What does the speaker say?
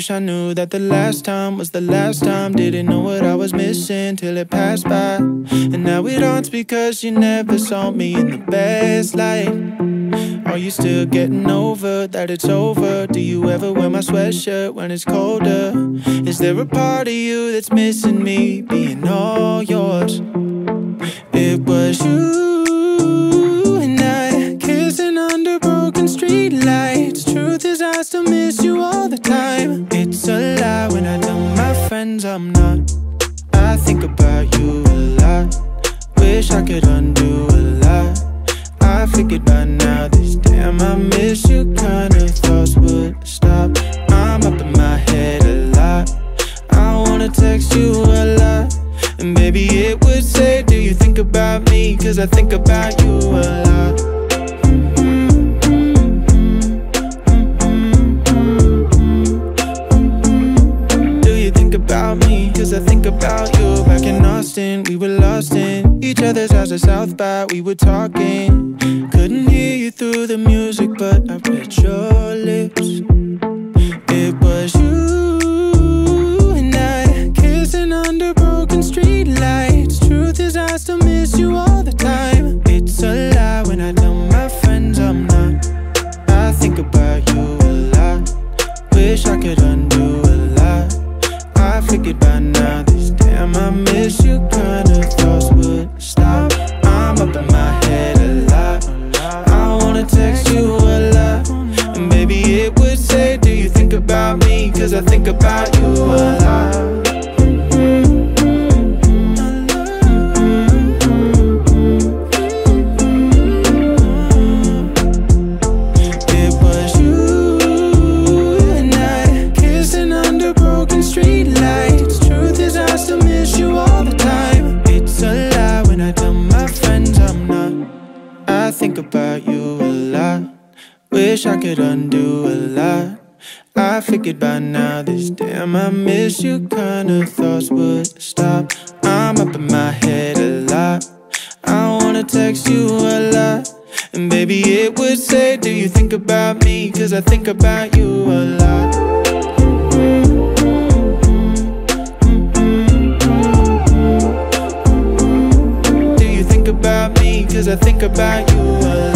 Wish I knew that the last time was the last time. Didn't know what I was missing till it passed by. And now it haunts because you never saw me in the best light. Are you still getting over that it's over? Do you ever wear my sweatshirt when it's colder? Is there a part of you that's missing me being all yours? It was you and I kissing under broken street lights. Truth is I still miss you all the time. It's a lie when I tell my friends I'm not. I think about you a lot. Wish I could undo a lot. I figured by now this damn I miss you kind of thoughts would stop. I'm up in my head a lot. I wanna text you a lot. And baby it would say, do you think about me? Cause I think about you a lot. Do you think about me? Cause I think about you. Back in Austin, we were lost in each other's house at South by. We were talking, couldn't hear you through the music, but I read your lips. It was you and I kissing under broken street lights. Truth is I still miss you all the time. It's a lie when I tell my friends I'm not. I think about you a lot. Wish I could undo a lot. I figured by now this damn I miss you kind of thoughts would stop. I'm up in my head a lot. I wanna text you a lot. And baby it would say, do you think about me? Cause I think about you a lot. It was you and I kissing under broken street lights. Truth is I still miss you all the time. It's a lie when I tell my friends I'm not. I think about you a lot. Wish I could undo a lot. I figured by now this damn I miss you kind of thoughts would stop. I'm up in my head a lot. I wanna text you a lot. And baby it would say, do you think about me? Cause I think about you a lot. Do you think about me? Cause I think about you a lot.